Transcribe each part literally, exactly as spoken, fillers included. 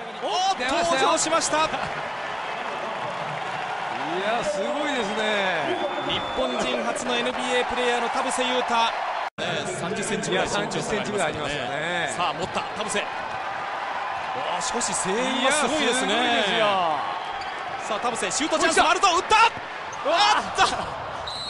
おっと登場しました。いやすごいですね。 日本人初の エヌビーエー プレーヤーの田臥勇太、さんじゅっセンチぐらい身長差がありますよね。さあ持った田臥、おしかし声援がすごいですね。さあ田臥シュートチャンスもあると打った。あった。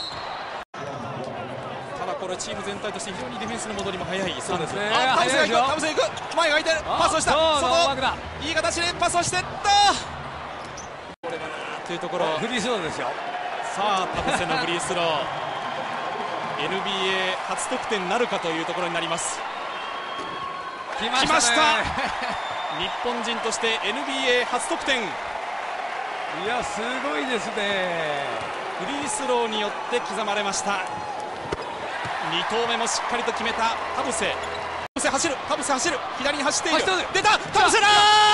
ただこれチーム全体として非常にディフェンスの戻りも早い。そうですね。田臥が行く、田臥行く、前が空いてる、パスをした、外いい形でパスをしていった。これはなというところ。 フリースローですよ。 さあ田臥のフリースローエヌビーエー 初得点なるかというところになります。 来ました、ね、 来ました日本人として エヌビーエー 初得点。いやすごいですね。 フリースローによって刻まれました。に投目もしっかりと決めた田臥。田臥走る、田臥走る、左に走っている、出た、田臥だ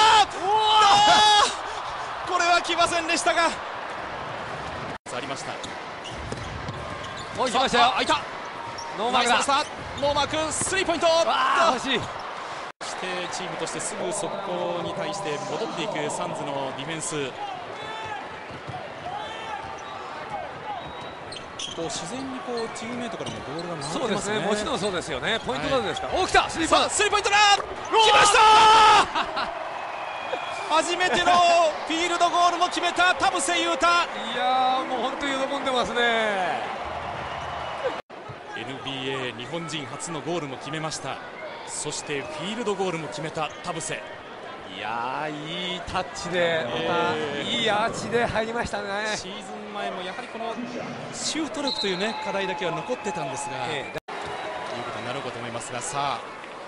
ー。これは来ませんでしたがありました。 おい、来ましたよ。 開いた。ノーマークだ。ノーマーク、スリーポイント。 欲しい。 そしてチームとしてすぐ速攻に対して戻っていくサンズのディフェンス。こう自然にこうチームメートからもボールが回ってますね。 そうですね。もちろんそうですよね。ポイントガードですから。お、来た。 スリーポイント。スリーポイントだ。来ました。初めてのフィールドゴールも決めた田臥勇太。 いやーもう本当に喜んでますね。 エヌビーエー 日本人初のゴールも決めました。そしてフィールドゴールも決めた田臥。 いやーいいタッチで、また、えー、いいアーチで入りましたね。 シーズン前もやはりこのシュート力というね課題だけは残ってたんですが、えー、いうことになろうかと思いますが、さあ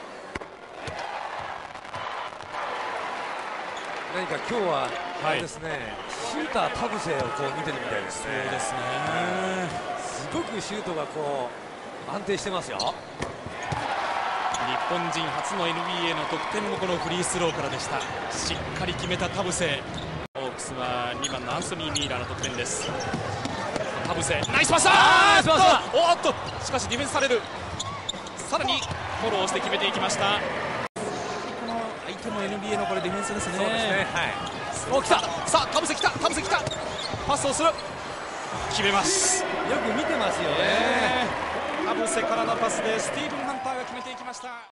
何か今日はあれですね、はい、シューター田臥をこう見てるみたいですね。 そうですね。 すごくシュートがこう安定してますよ。 日本人初の エヌビーエー の得点もこのフリースローからでした。しっかり決めた田臥。オークスはにばんのアンソニー・ミーラーの得点です。田臥ナイスパスだ。おっとしかしディフェンスされる。さらにフォローして決めていきました。この相手の エヌビーエー のこれディフェンスですね。 そうですね。はい。 お、来た。さあ田臥来た、田臥来た。パスをする、決めます。 よく見てますよね。 田臥からのパスでスティーブン・ハンターが決めていきました。